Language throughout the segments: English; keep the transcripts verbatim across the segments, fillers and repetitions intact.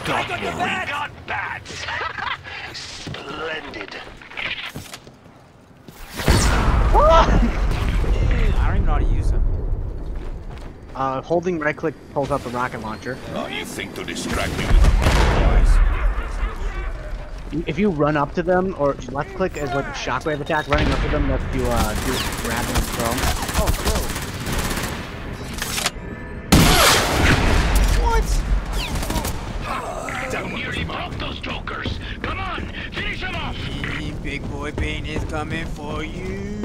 Stop on your moving. back! We got bats! Splendid. I don't even know how to use them. Uh, holding right click pulls out the rocket launcher. Oh, you think to distract me with the boys? If you run up to them, or left click as like a shockwave attack, running up to them lets you uh, do grab them and throw them. Oh, throw. You nearly broke those jokers. Come on, finish them off. Big boy Bane is coming for you.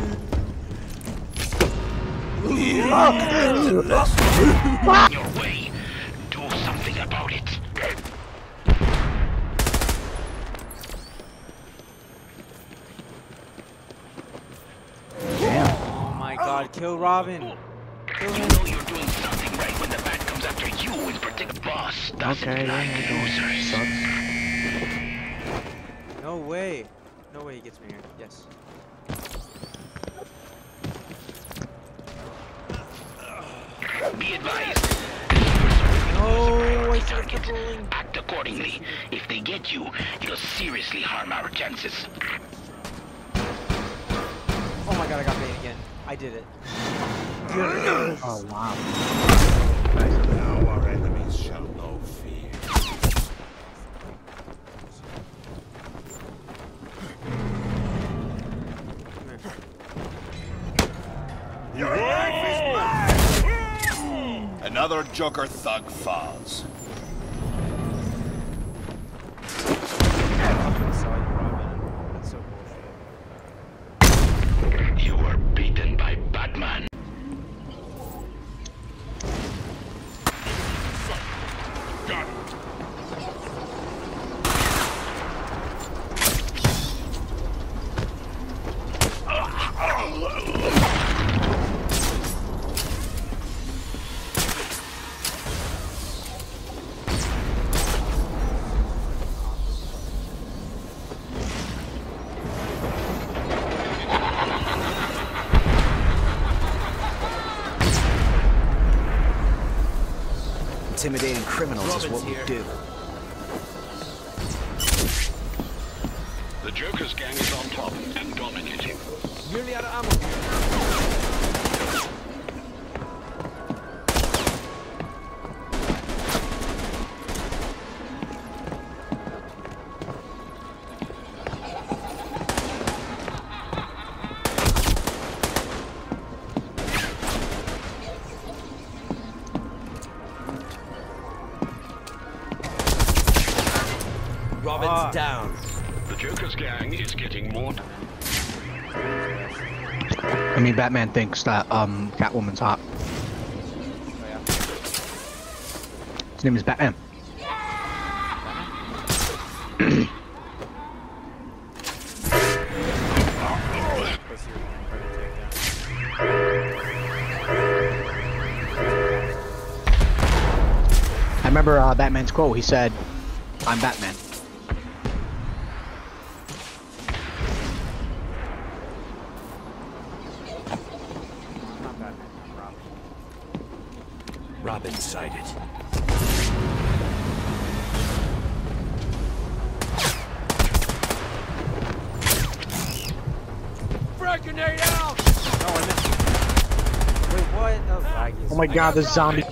Your way. Do something about it. Oh my god, kill Robin. Kill You him. know you're doing something right when the bat comes after you in particular. Boss doesn't Okay, like yeah, losers. sucks. No way. No way he gets me here. Yes. Be advised. No, I Target. started controlling. Act accordingly. If they get you, you'll seriously harm our chances. Oh my god, I got Bane again. I did it. Oh wow. Now our enemies shall know fear. Your life is mine! Another Joker thug falls. I saw you, Robin. That's so bullshit. You were beaten by Batman. Got it. Intimidating criminals is what we do. The Joker's gang is on top and dominating. Nearly out of ammo. Robin's Ah. down. The Joker's gang is getting more. I mean, Batman thinks that um Catwoman's hot. Oh, yeah. His name is Batman. Plus you're one for the takedown. I remember uh, Batman's quote. He said, "I'm Batman." Not Batman, not Robin. Robin sighted. Frag grenade out! No, I missed. Wait, what? Oh, lag is- Oh my God, the zombie.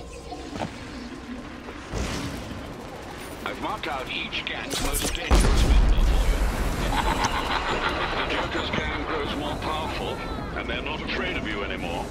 I've marked out each gang's most dangerous member for you. The Joker's gang grows more powerful, and they're not afraid of you anymore.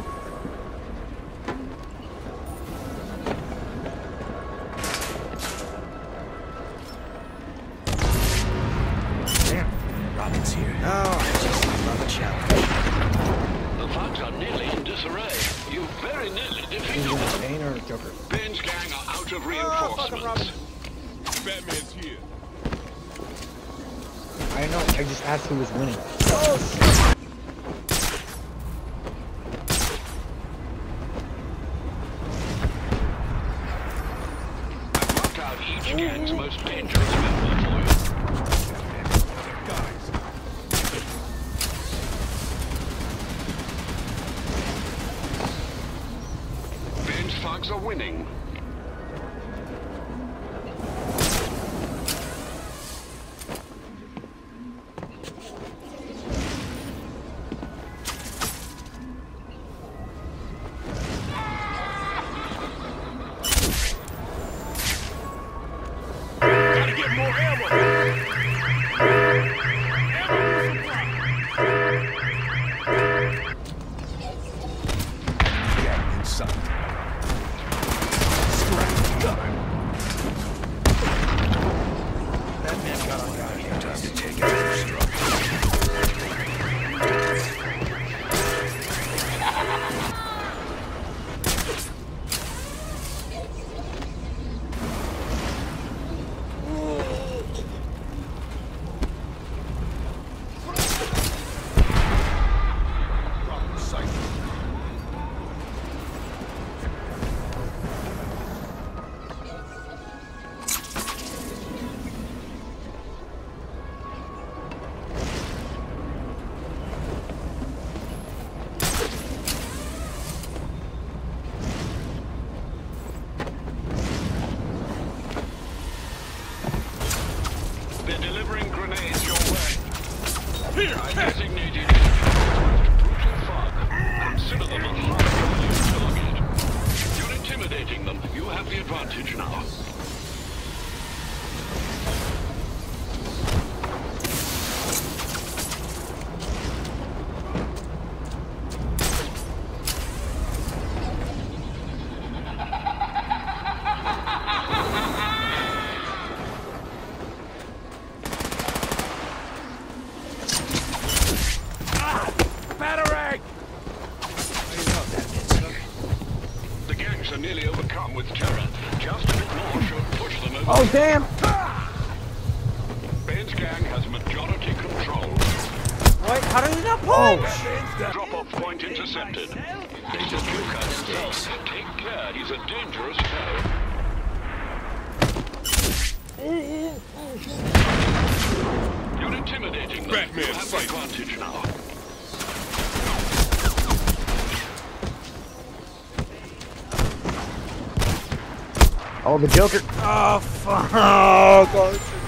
Robin's here. Oh, I just love a challenge. The thugs are nearly in disarray. You very nearly defeated them. Bane or Joker? Bane's gang are out of Oh, fuck him, Robin. reinforcements. Batman's here. I know. I just asked who was winning. I've marked out each gang's most dangerous member for you. Guys, Bane's thugs are winning. advantage now. Batarang! The gangs are nearly overcome with terror. Just a bit more should push them over. Oh, damn! Bane's gang has majority control. Wait, how did he not punch? Drop-off point intercepted. It's a Joker himself. Take care, he's a dangerous foe. You're intimidating them. Batman, You have the fight. advantage now. Oh, the Joker. Oh, fuck. Oh, God.